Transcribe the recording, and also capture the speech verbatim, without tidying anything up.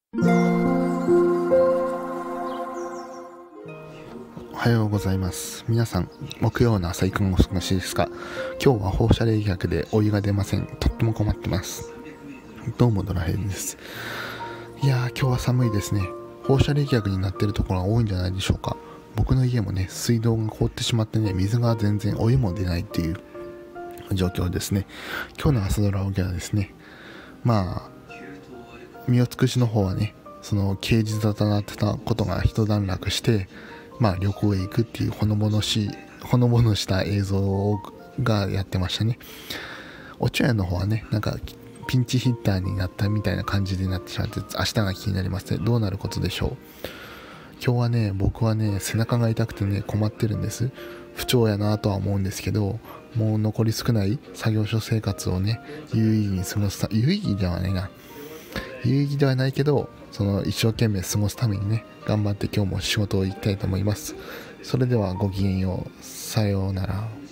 おはようございます。皆さん、木曜の朝いかがお過ごしですか？今日は放射冷却でお湯が出ません。とっても困ってます。どうもドラヘイです。いやー、今日は寒いですね。放射冷却になっているところが多いんじゃないでしょうか。僕の家もね、水道が凍ってしまってね、水が全然お湯も出ないっていう状況ですね。今日の朝ドラオケはですね、まあ、身を尽くしの方はね、その刑事沙汰になってたことが一段落して、まあ旅行へ行くっていうほのぼのしいほのぼのした映像がやってましたね。お茶屋の方はね、なんかピンチヒッターになったみたいな感じになってしまって、明日が気になりますね。どうなることでしょう。今日はね、僕はね、背中が痛くてね、困ってるんです。不調やなとは思うんですけど、もう残り少ない作業所生活をね、有意義に過ごすた有意義ではないな有意義ではないけど、その一生懸命過ごすためにね、頑張って今日も仕事を行きたいと思います。それではごきげんよう。さようなら。